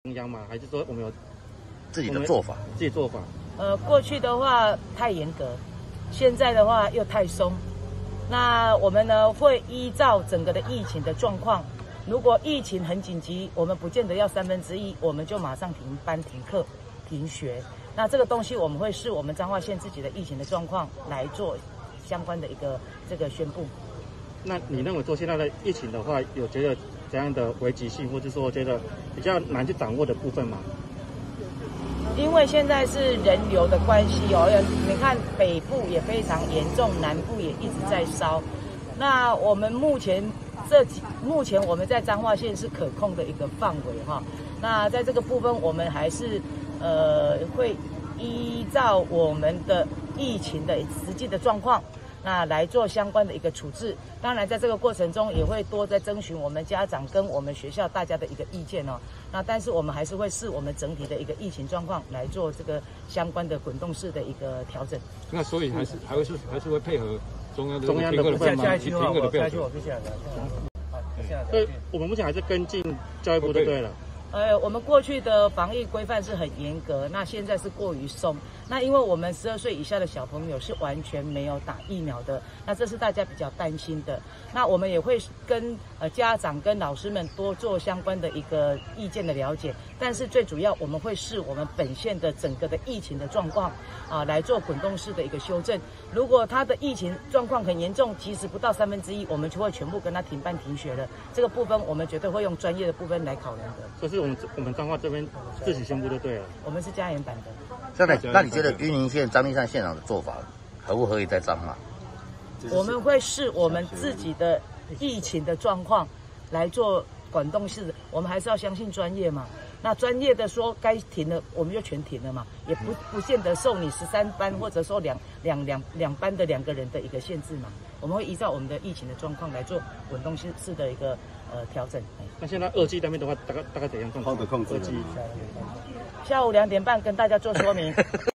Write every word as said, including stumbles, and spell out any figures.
中央吗？还是说我们有自己的做法？ 自己做法？ 呃，过去的话太严格，现在的话又太松。那我们呢会依照整个的疫情的状况，如果疫情很紧急，我们不见得要三分之一，我们就马上停班、停课、停学。那这个东西我们会视我们彰化县自己的疫情的状况来做相关的一个这个宣布。 那你认为做现在的疫情的话，有觉得怎样的危急性，或者说觉得比较难去掌握的部分吗？ 因为现在是人流的关系哦，你看北部也非常严重，南部也一直在烧。那我们目前这几目前我们在彰化县是可控的一个范围哈。那在这个部分，我们还是呃会依照我们的疫情的实际的状况。那来做相关的一个处置，当然在这个过程中也会多在征询我们家长跟我们学校大家的一个意见哦。那但是我们还是会视我们整体的一个疫情状况来做这个相关的滚动式的一个调整。 那所以还是还会是还是会配合中央的中央的部分吗？ 下一句话，我下一句我接下来的。好，接下来。 所以我们目前还是跟进教育部就对了。 呃，我们过去的防疫规范是很严格，那现在是过于松。那因为我们十二岁以下的小朋友是完全没有打疫苗的，那这是大家比较担心的。那我们也会跟呃家长跟老师们多做相关的一个意见的了解，但是最主要我们会视我们本县的整个的疫情的状况啊来做滚动式的一个修正。如果他的疫情状况很严重，其实不到三分之一，我们就会全部跟他停办停学了。这个部分我们绝对会用专业的部分来考量的。 所以是我们我们彰化这边自己宣布就对了。 我们是加严版的。 那那那你觉得云林县张立善县长的做法合不合宜在彰化？ 我们会视我们自己的疫情的状况来做滚动式的，我们还是要相信专业嘛。那专业的说该停了，我们就全停了嘛，也不不见得受你十三班或者说两两两两班的两个人的一个限制嘛。我们会依照我们的疫情的状况来做滚动式式的一个呃调整。 那现在二季那边的话，大概大概怎样控制？ 好的控制。 二季下午两点半跟大家做说明。